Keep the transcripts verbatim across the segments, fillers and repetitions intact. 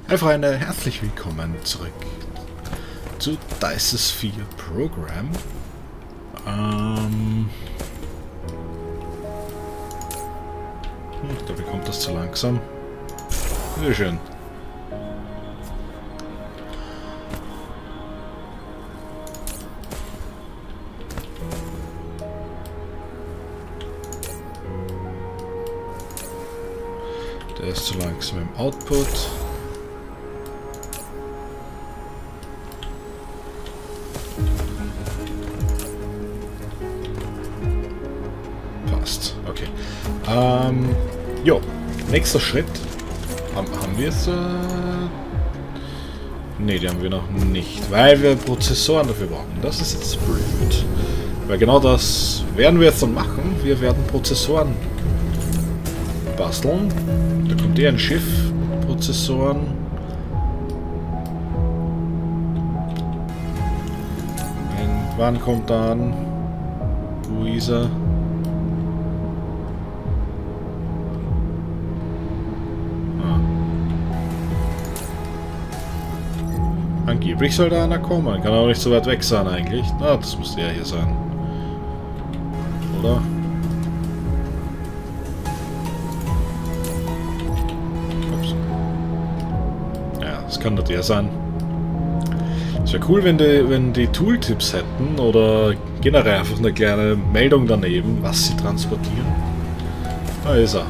Hi Freunde, herzlich willkommen zurück zu Dice vier Program. Ähm hm, da bekommt das zu langsam. Sehr schön. Der ist zu langsam im Output. Passt, okay. Ähm, jo, nächster Schritt. Haben, haben wir es? Äh ne, die haben wir noch nicht, weil wir Prozessoren dafür brauchen. Das ist jetzt blöd. Weil genau das werden wir jetzt dann machen. Wir werden Prozessoren basteln. Da kommt eh ein Schiff, Prozessoren. Ein, wann kommt dann? Wo ist er? Ah. Angeblich soll da einer kommen. Kann auch nicht so weit weg sein eigentlich. Ah, das müsste ja hier sein. Oder? Kann das der sein. Es wäre cool, wenn die, wenn die Tooltips hätten oder generell einfach eine kleine Meldung daneben, was sie transportieren. Da ist er.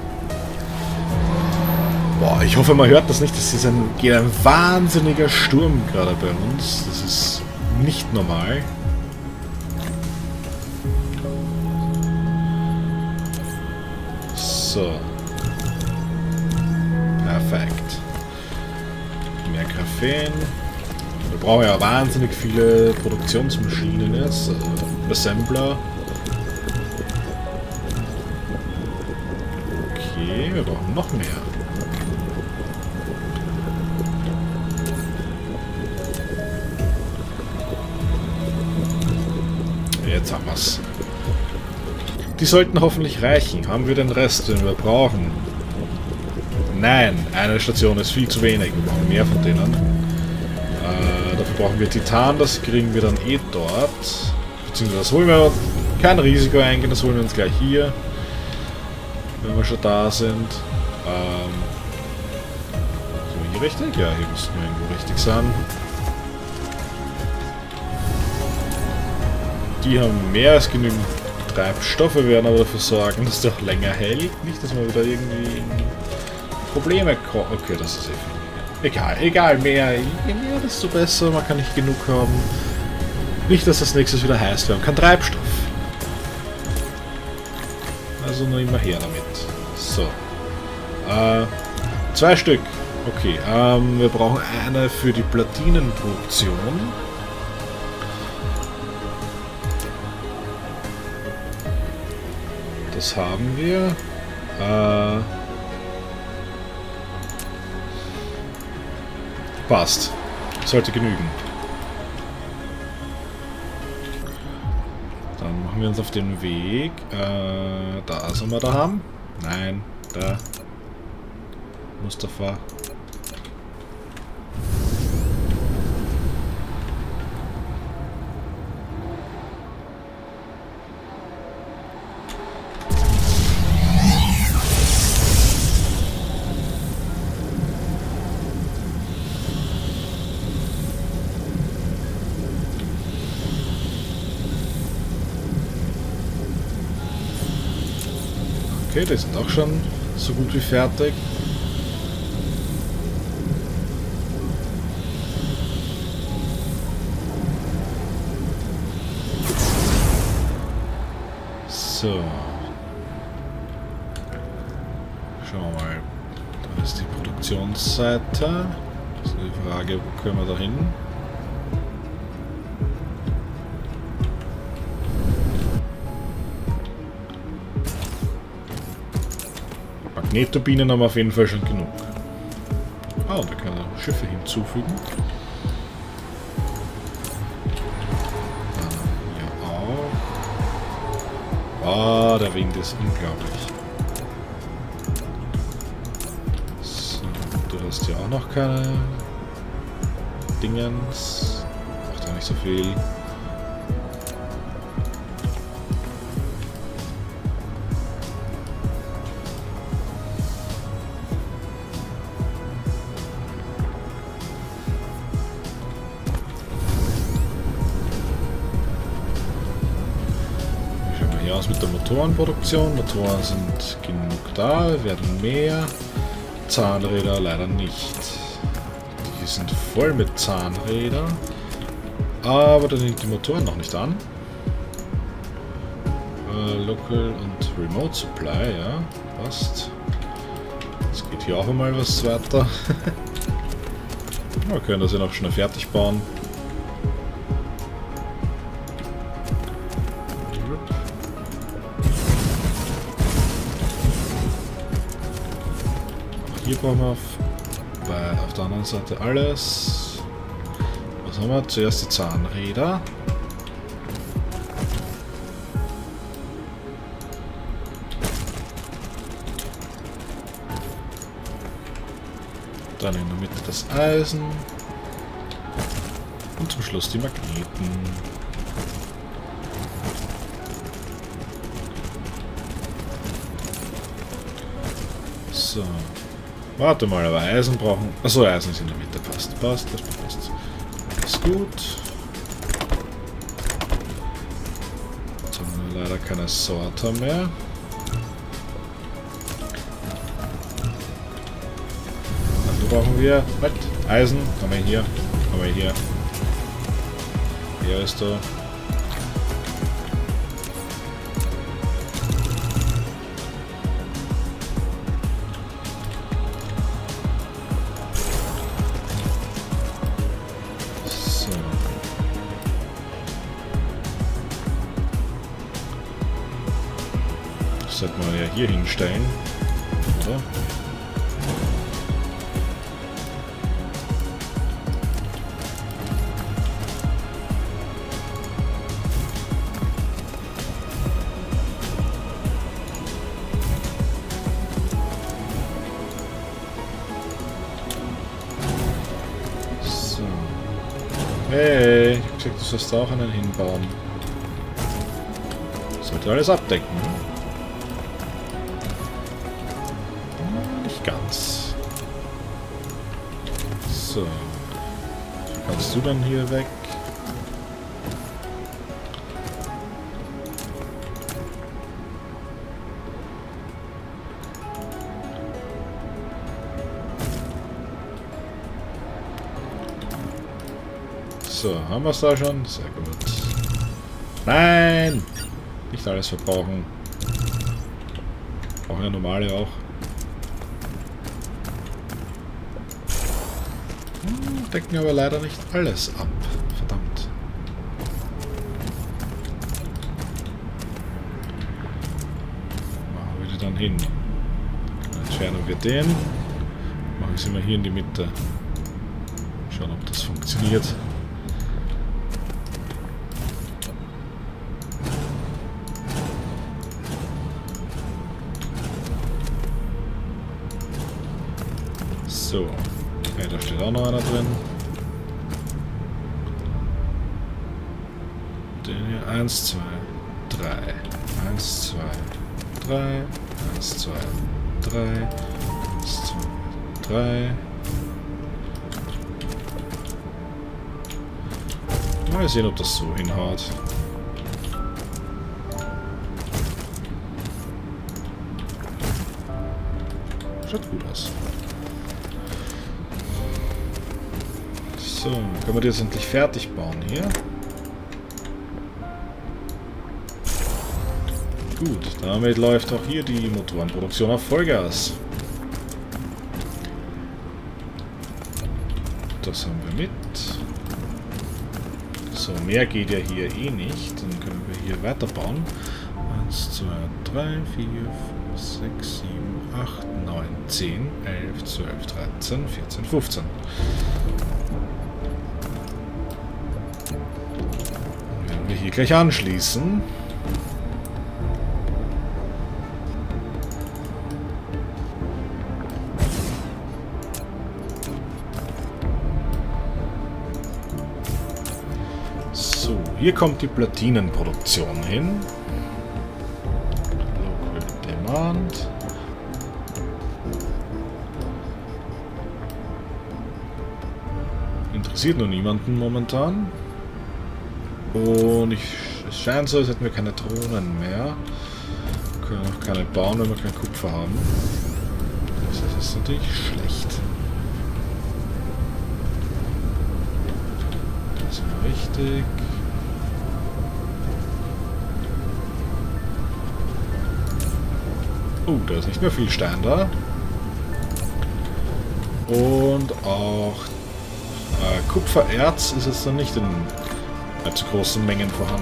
Boah, ich hoffe, man hört das nicht. Das ist ein, geht ein wahnsinniger Sturm gerade bei uns. Das ist nicht normal. So. Perfekt. Mehr Graphen. Wir brauchen ja wahnsinnig viele Produktionsmaschinen jetzt. Also Assembler. Okay, wir brauchen noch mehr. Jetzt haben wir es. Die sollten hoffentlich reichen. Haben wir den Rest, den wir brauchen? Nein, eine Station ist viel zu wenig. Wir brauchen mehr von denen. Äh, dafür brauchen wir Titan, das kriegen wir dann eh dort. Beziehungsweise das holen wir, kein Risiko eingehen, das holen wir uns gleich hier. Wenn wir schon da sind. Ähm, sind wir hier richtig? Ja, hier müssten wir irgendwo richtig sein. Die haben mehr als genügend Treibstoffe, werden aber dafür sorgen, dass der auch länger hält. Nicht, dass wir wieder irgendwie Probleme kommen. Okay, das ist eh viel. Egal, egal, mehr. Je mehr, desto besser. Man kann nicht genug haben. Nicht, dass das nächstes wieder heißt, wir haben keinen Treibstoff. Also nur immer her damit. So. Äh, zwei Stück. Okay, ähm, wir brauchen eine für die Platinenproduktion. Das haben wir. Äh, Passt. Sollte genügen. Dann machen wir uns auf den Weg. Äh, da sollen wir da haben? Nein, da. Mustafa. Okay, die sind auch schon so gut wie fertig. So. Schauen wir mal. Da ist die Produktionsseite. Das ist die Frage, wo können wir da hin? Magnetturbinen haben wir auf jeden Fall schon genug. Ah, und da kann er Schiffe hinzufügen. Dann hier auch. Ah, der Wind ist unglaublich. So, hast hier auch noch keine Dingens. Macht ja nicht so viel. Aus mit der Motorenproduktion. Motoren sind genug da, werden mehr. Zahnräder leider nicht. Die sind voll mit Zahnrädern. Aber da sind die Motoren noch nicht an. Äh, Local und Remote Supply, ja, passt. Jetzt geht hier auch einmal was weiter. Wir können das ja noch schnell fertig bauen. Hier brauchen wir auf, bei, auf der anderen Seite alles. Was haben wir? Zuerst die Zahnräder. Dann in der Mitte das Eisen. Und zum Schluss die Magneten. So. Warte mal, aber Eisen brauchen... Achso, Eisen ist in der Mitte. Passt, passt, das passt. Das ist gut. Jetzt haben wir leider keine Sorter mehr. Dann brauchen wir... Was? Eisen? Haben wir hier. Haben wir hier. Hier ist er. Sollte man ja hier hinstellen, oder? So. Hey, ich hab gesagt, du sollst auch einen hinbauen. Sollte alles abdecken. Ganz. So. Kannst du dann hier weg? So, haben wir es da schon? Sehr gut. Nein! Nicht alles verbrauchen. Brauchen ja normale auch. Decken aber leider nicht alles ab. Verdammt. Machen wir die dann hin. Dann entfernen wir den. Machen sie mal hier in die Mitte. Schauen, ob das funktioniert. So. Okay, da steht auch noch einer drin. Den hier. eins, zwei, drei. eins, zwei, drei. eins, zwei, drei. eins, zwei, drei. Mal sehen, ob das so hinhaut. Schaut gut aus. So, können wir die jetzt endlich fertig bauen hier. Gut, damit läuft auch hier die Motorenproduktion auf Vollgas. Das haben wir mit. So, mehr geht ja hier eh nicht. Dann können wir hier weiterbauen. eins, zwei, drei, vier, fünf, sechs, sieben, acht, neun, zehn, elf, zwölf, dreizehn, vierzehn, fünfzehn. Werden wir hier gleich anschließen. hier kommt die Platinenproduktion hin. Local Demand. Interessiert nur niemanden momentan. Und ich, es scheint so, als hätten wir keine Drohnen mehr. Wir können auch keine bauen, wenn wir kein Kupfer haben. Das ist natürlich schlecht. Das ist richtig. Oh, da ist nicht mehr viel Stein da. Und auch äh, Kupfererz ist jetzt noch nicht in allzu großen Mengen vorhanden.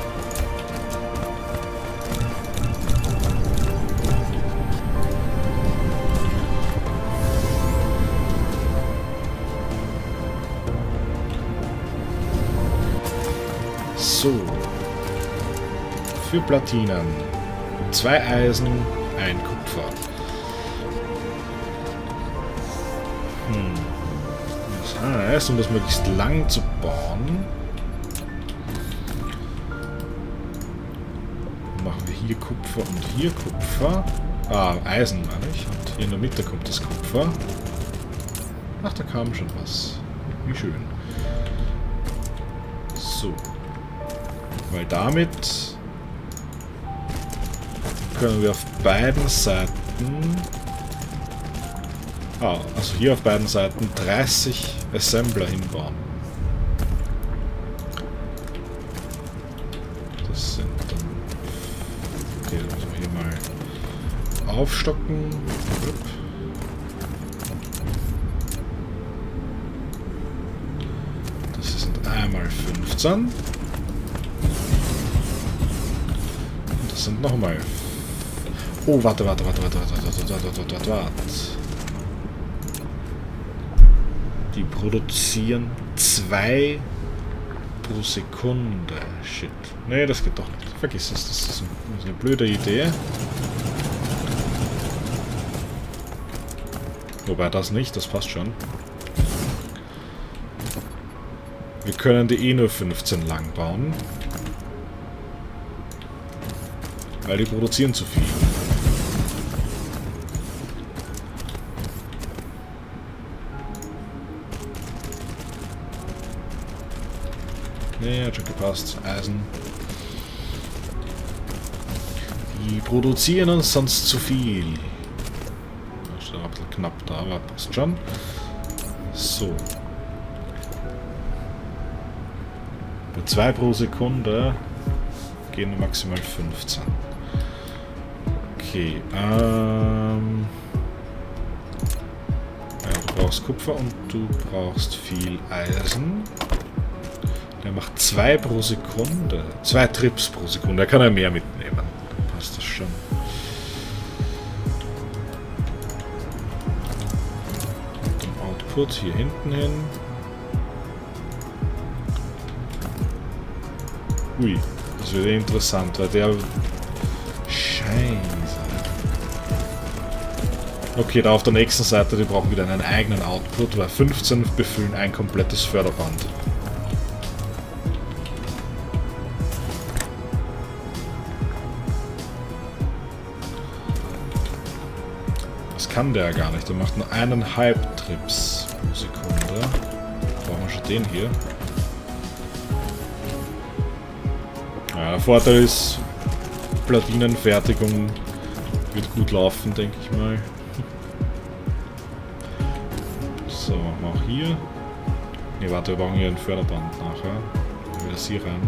So. Für Platinen. Zwei Eisen, ein Kupfer. Hm. Das heißt, um das möglichst lang zu bauen, machen wir hier Kupfer und hier Kupfer. Ah, Eisen meine ich. Und hier in der Mitte kommt das Kupfer. Ach, da kam schon was. Wie schön. So. Weil damit können wir auf beiden Seiten, ah, also hier auf beiden Seiten dreißig Assembler hinbauen. Das sind dann, okay, dann müssen wir hier mal aufstocken. Das sind einmal fünfzehn. Und das sind nochmal. Oh, warte, warte, warte, warte, warte, warte, warte, warte, warte, warte. Die produzieren zwei pro Sekunde. Shit. Nee, das geht doch nicht. Vergiss es, das ist eine blöde Idee. Wobei das nicht, das passt schon. Wir können die eh nur fünfzehn lang bauen. Weil die produzieren zu viel. Nee, hat schon gepasst. Eisen. Die produzieren uns sonst zu viel. Das ist ein bisschen knapp da, aber passt schon. So. Bei zwei pro Sekunde gehen maximal fünfzehn. Okay, ähm... ja, du brauchst Kupfer und du brauchst viel Eisen. Der macht zwei pro Sekunde. Zwei Trips pro Sekunde. Da kann er mehr mitnehmen. Dann passt das schon. Und den Output hier hinten hin. Ui, das wird interessant, weil der... Scheiße. Okay, da auf der nächsten Seite, die brauchen wieder einen eigenen Output, weil fünfzehn befüllen ein komplettes Förderband. Das kann der gar nicht, der macht nur eineinhalb Trips pro Sekunde. Brauchen wir schon den hier. Ja, der Vorteil ist, Platinenfertigung wird gut laufen, denke ich mal. So, machen wir auch hier. Ne, warte, wir brauchen hier ein Förderband nachher. Machen wir das hier rein.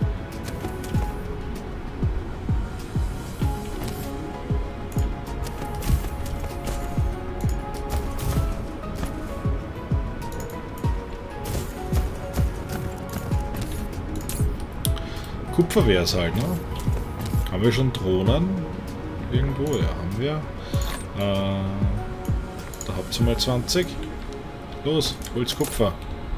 Kupfer wäre es halt, ne? Haben wir schon Drohnen? Irgendwo? Ja, haben wir. Äh, da habt ihr mal zwanzig. Los, holt's Kupfer.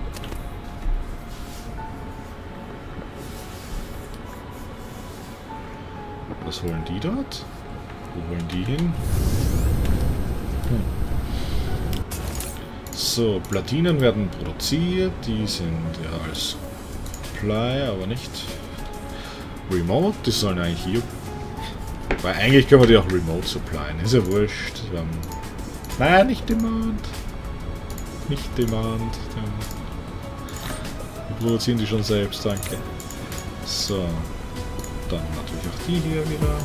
Was holen die dort? Wo wollen die hin? Hm. So, Platinen werden produziert. Die sind ja als Supply, aber nicht Remote. Die sollen eigentlich hier... Weil eigentlich können wir die auch Remote supplyen. Ist ja wurscht. Wir haben Nein, nicht Demand. Nicht Demand. Wir produzieren die schon selbst, danke. So. Dann natürlich auch die hier wieder.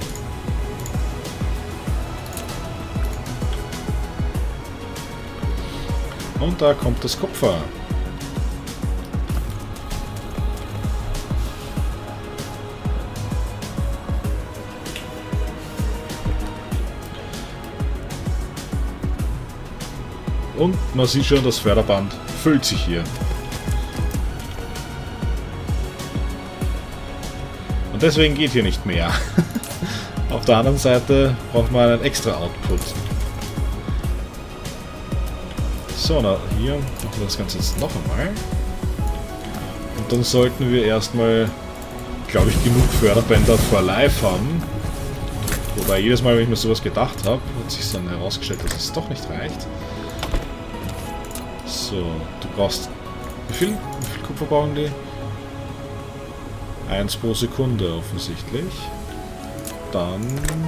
Und da kommt das Kupfer. Und man sieht schon, das Förderband füllt sich hier. Und deswegen geht hier nicht mehr. Auf der anderen Seite braucht man einen extra Output. So, na, hier machen wir das Ganze jetzt noch einmal. Und dann sollten wir erstmal, glaube ich, genug Förderbänder for Life haben. Wobei jedes Mal, wenn ich mir sowas gedacht habe, hat sich dann herausgestellt, dass es doch nicht reicht. So, du brauchst... Wie viel, wie viel Kupfer brauchen die? Eins pro Sekunde offensichtlich. Dann...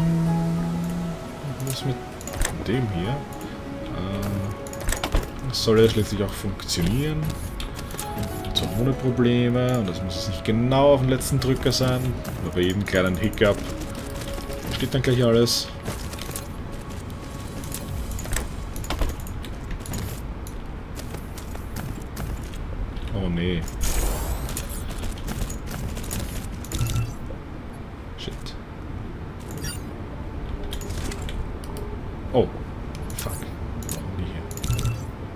Was mit dem hier? Äh, das soll ja schließlich auch funktionieren. So ohne Probleme. Und das muss jetzt nicht genau auf den letzten Drücker sein. Aber bei jedem kleinen Hiccup steht dann gleich alles. Oh nee. Shit. Oh. Fuck. Warum die hier?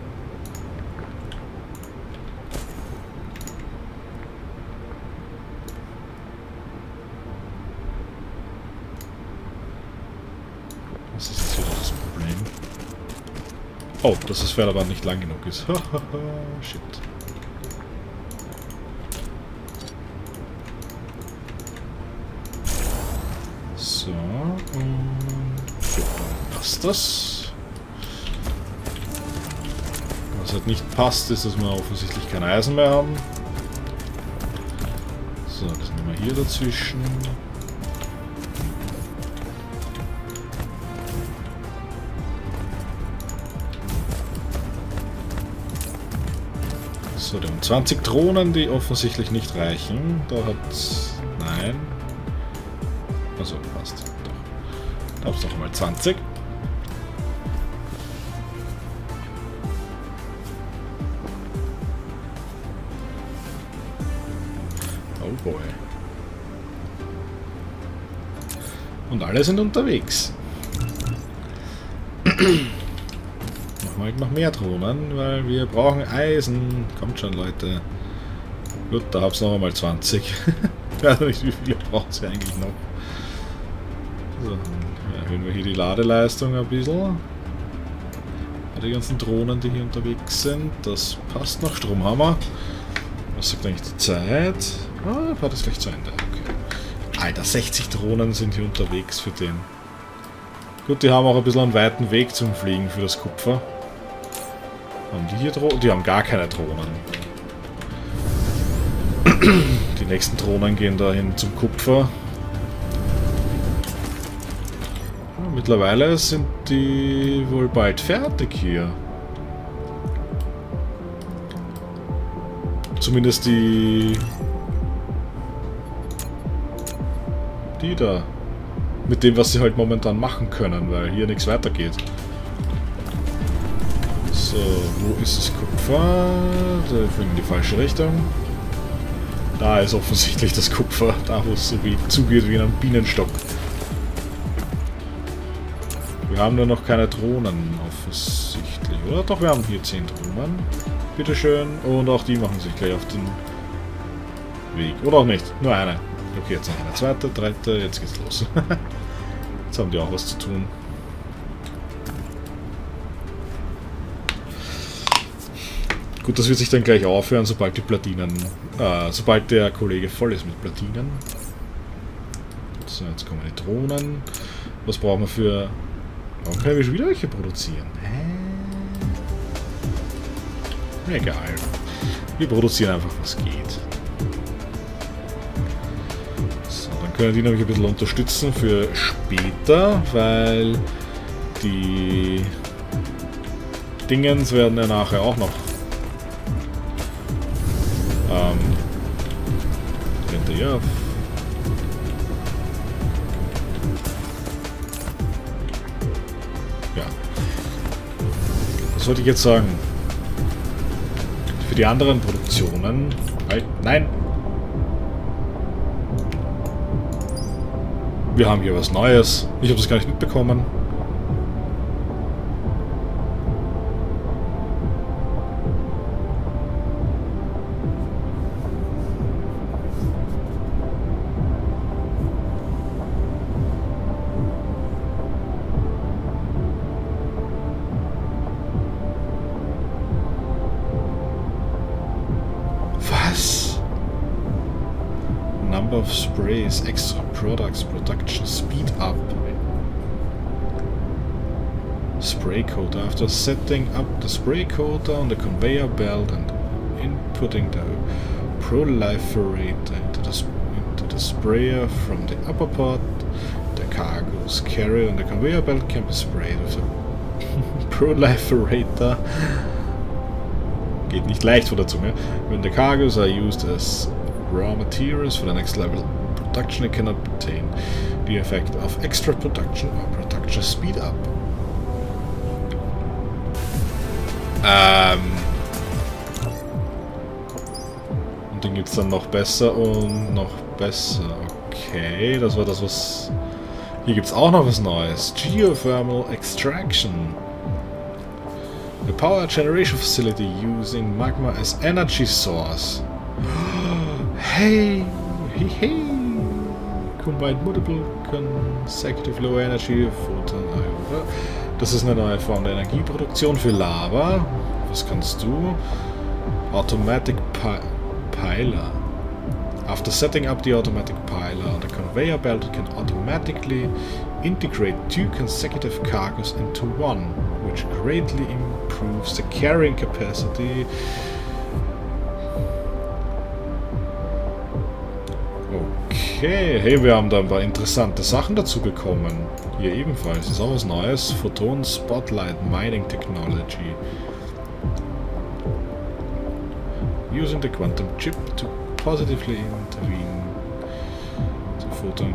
Was ist jetzt wieder das Problem? Oh, dass das Förderband nicht lang genug ist. Shit. So, und gut, dann passt das. Was halt nicht passt, ist, dass wir offensichtlich kein Eisen mehr haben. So, das nehmen wir hier dazwischen. So, wir haben zwanzig Drohnen, die offensichtlich nicht reichen. Da hat's... Nein. Also, passt. Doch. Da hab's noch mal zwanzig. Oh boy. Und alle sind unterwegs. Machen wir halt noch mehr Drohnen, weil wir brauchen Eisen. Kommt schon, Leute. Gut, da hab's noch einmal zwanzig. Ich weiß nicht, wie viele braucht sie eigentlich noch. So, erhöhen wir hier die Ladeleistung ein bisschen. Die ganzen Drohnen, die hier unterwegs sind. Das passt noch. Strom haben wir. Was sagt eigentlich die Zeit? Ah, war das gleich zu Ende. Okay. Alter, sechzig Drohnen sind hier unterwegs für den. Gut, die haben auch ein bisschen einen weiten Weg zum Fliegen für das Kupfer. Haben die hier Drohnen? Die haben gar keine Drohnen. Die nächsten Drohnen gehen dahin zum Kupfer. Ja, mittlerweile sind die wohl bald fertig hier. Zumindest die... Die da. Mit dem, was sie halt momentan machen können, weil hier nichts weitergeht. So, wo ist das Kupfer? Da fliegen in die falsche Richtung. Da ist offensichtlich das Kupfer, da wo es so wie zugeht wie in einem Bienenstock. Wir haben nur noch keine Drohnen offensichtlich, oder? Doch, wir haben hier zehn Drohnen. Bitteschön. Und auch die machen sich gleich auf den Weg. Oder auch nicht, nur eine. Okay, jetzt noch eine zweite, dritte, jetzt geht's los. Jetzt haben die auch was zu tun. Gut, das wird sich dann gleich aufhören, sobald die Platinen, äh, sobald der Kollege voll ist mit Platinen. So, jetzt kommen die Drohnen. Was brauchen wir für... Warum können wir schon wieder welche produzieren? Hä? Egal. Wir produzieren einfach, was geht. können die nämlich ein bisschen unterstützen für später, weil die Dingens werden ja nachher auch noch ähm, hinterher. Ja. Was wollte ich jetzt sagen? Für die anderen Produktionen. Halt, nein! Wir haben hier was Neues. Ich habe das gar nicht mitbekommen. Was? Number of sprays, extra products, production speed up. Spray coater. After setting up the spray coater on the conveyor belt and inputting the proliferator into the, into the sprayer from the upper part, the cargoes carried on the conveyor belt can be sprayed with a proliferator. Geht nicht leicht von der Zunge. When the cargoes are used as raw materials for the next level production, it cannot obtain the effect of extra production or production speed up. Ähm. Und den gibt es dann noch besser und noch besser. Okay, das war das, was... Hier gibt es auch noch was Neues. Geothermal Extraction. A power generation facility using magma as energy source. Hey, hey, hey. Combined multiple consecutive low energy photon. Das ist eine neue Form der Energieproduktion für Lava. Was kannst du? Automatic pi Piler. After setting up the automatic piler on the conveyor belt, it can automatically integrate two consecutive cargoes into one, which greatly improves the carrying capacity. Okay, hey, wir haben da ein paar interessante Sachen dazu bekommen. Hier ebenfalls ist auch was Neues. Photon Spotlight Mining Technology. Using the quantum chip to positively intervene. The photon.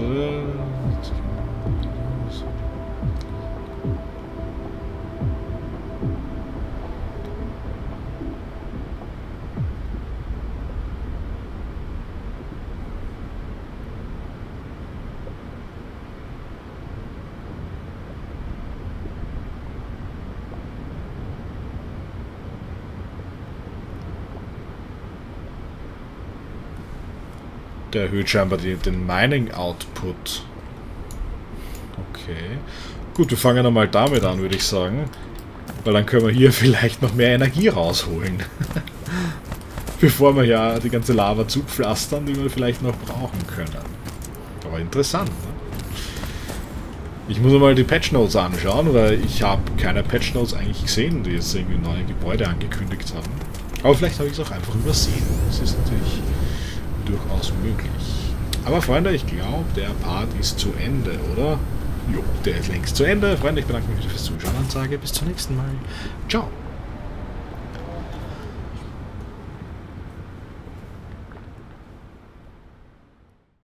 Der erhöht scheinbar die, den Mining-Output. Okay. Gut, wir fangen einmal damit an, würde ich sagen. Weil dann können wir hier vielleicht noch mehr Energie rausholen. Bevor wir ja die ganze Lava zupflastern, die wir vielleicht noch brauchen können. Aber interessant, ne? Ich muss mal die Patch Notes anschauen, weil ich habe keine Patch Notes eigentlich gesehen, die jetzt irgendwie neue Gebäude angekündigt haben. Aber vielleicht habe ich es auch einfach übersehen. Das ist natürlich durchaus möglich. Aber Freunde, ich glaube, der Part ist zu Ende, oder? Jo, der ist längst zu Ende. Freunde, ich bedanke mich fürs Zuschauen und sage bis zum nächsten Mal. Ciao.